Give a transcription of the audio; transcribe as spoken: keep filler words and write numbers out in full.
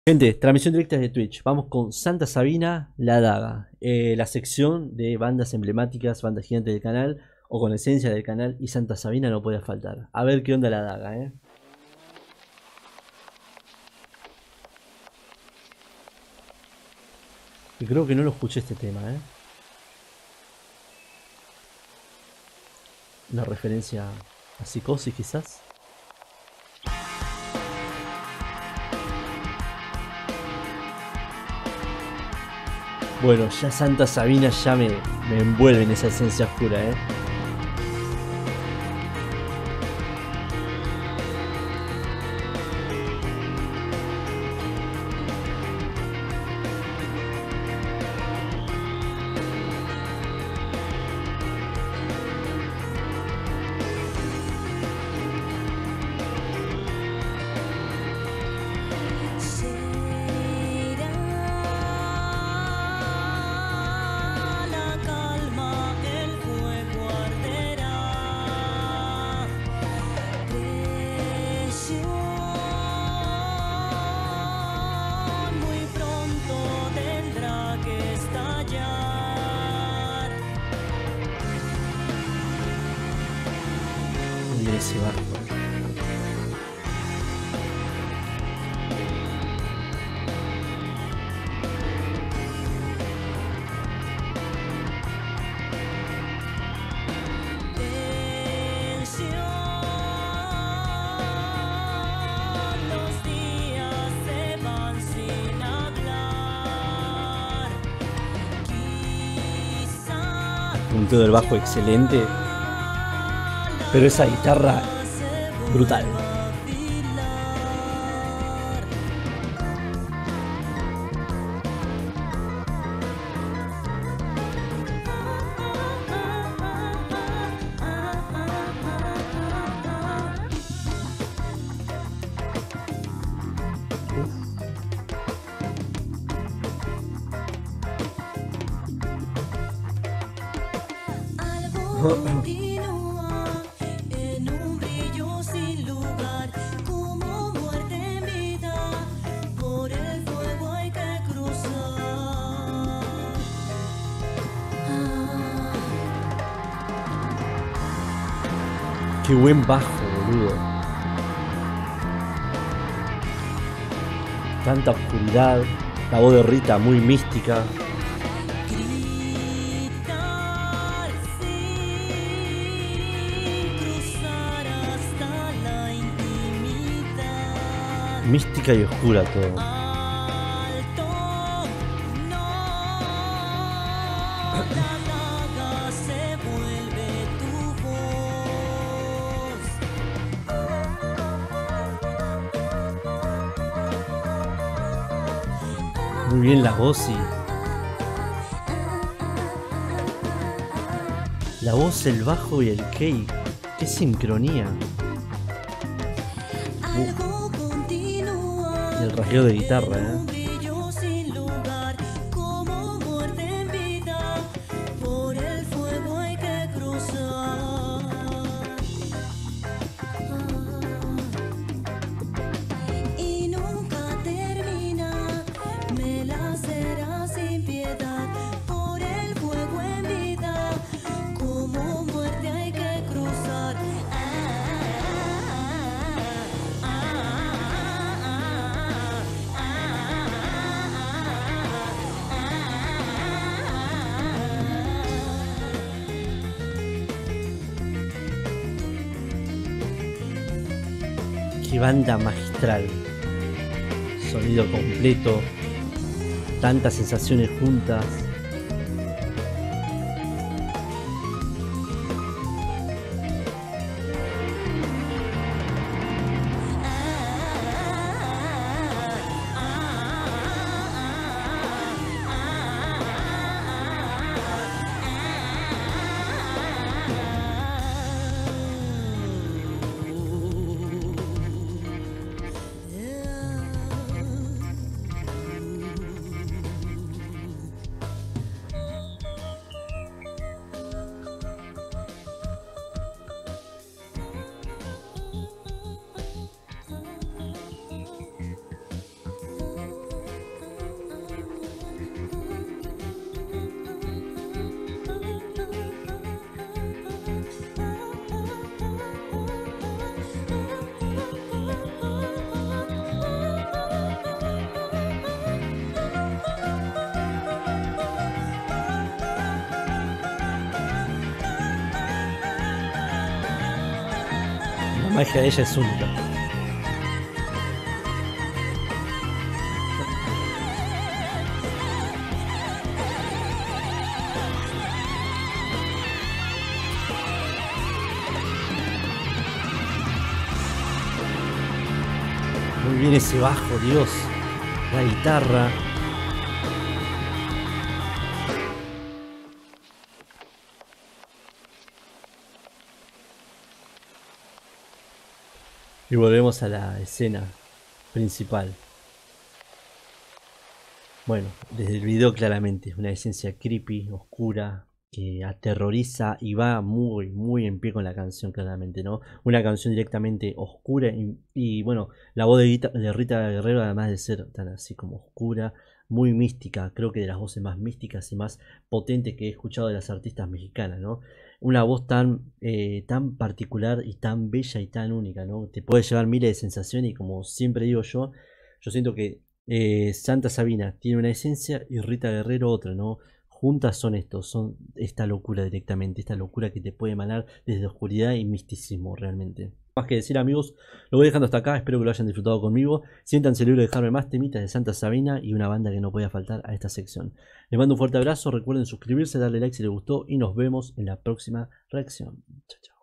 Gente, transmisión directa de Twitch. Vamos con Santa Sabina, La Daga. Eh, la sección de bandas emblemáticas, bandas gigantes del canal, o con esencia del canal, y Santa Sabina no puede faltar. A ver qué onda La Daga, eh. Y creo que no lo escuché este tema, eh. Una referencia a Psicosis, quizás. Bueno, ya Santa Sabina ya me, me envuelve en esa esencia oscura, eh. Mira ese barco. Los días se van sin hablar. Quizá Punteo del bajo excelente. Pero esa guitarra brutal. algo continúa en un brillo sin lugar, como muerte en vida. Por el fuego hay que cruzar. Ah. Qué buen bajo, boludo. Tanta oscuridad. La voz de Rita muy mística. Gritar sin cruzar hasta la intimidad. Mística y oscura todo. Alto, no, la daga se vuelve tu voz. Muy bien la voz y... La voz, el bajo y el key. Qué sincronía. Algo continúa Y el rasgueo de guitarra, en eh. un brillo sin lugar, como muerte en vida. Por el fuego hay que cruzar. Y nunca termina, me lacera sin piedad. Por el fuego en vida, como muerte hay que cruzar. Qué banda magistral. Sonido completo. Tantas sensaciones juntas. La magia de ella es única. Muy bien ese bajo, Dios. La guitarra. Y volvemos a la escena principal. Bueno, desde el video claramente es una esencia creepy, oscura, que aterroriza y va muy, muy en pie con la canción claramente, ¿no? Una canción directamente oscura y, y bueno, la voz de, Guita- de Rita Guerrero, además de ser tan así como oscura, muy mística, creo que de las voces más místicas y más potentes que he escuchado de las artistas mexicanas, ¿no? Una voz tan, eh, tan particular y tan bella y tan única, ¿no? Te puede llevar miles de sensaciones y como siempre digo yo, yo siento que eh, Santa Sabina tiene una esencia y Rita Guerrero otra, ¿no? Juntas son estos, son esta locura directamente, esta locura que te puede emanar desde oscuridad y misticismo realmente. Más que decir, amigos, lo voy dejando hasta acá, espero que lo hayan disfrutado conmigo. Siéntanse libres de dejarme más temitas de Santa Sabina y una banda que no podía faltar a esta sección. Les mando un fuerte abrazo, recuerden suscribirse, darle like si les gustó y nos vemos en la próxima reacción. Chao, chao.